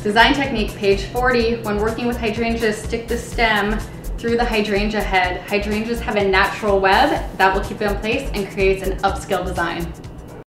Design technique, page 40. When working with hydrangeas, stick the stem through the hydrangea head. Hydrangeas have a natural web that will keep it in place and creates an upscale design.